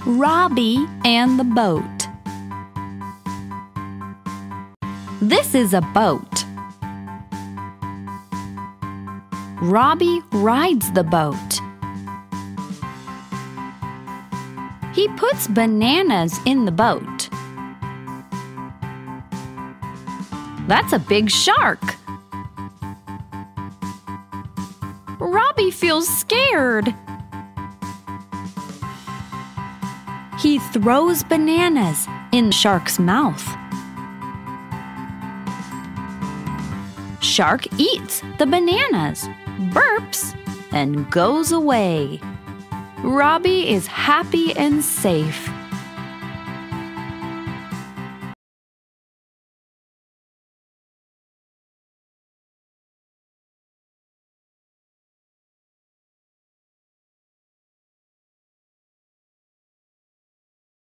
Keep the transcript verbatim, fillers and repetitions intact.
Robbie and the boat. This is a boat. Robbie rides the boat. He puts bananas in the boat. That's a big shark. Robbie feels scared. He throws bananas in the shark's mouth. Shark eats the bananas, burps, and goes away. Robbie is happy and safe.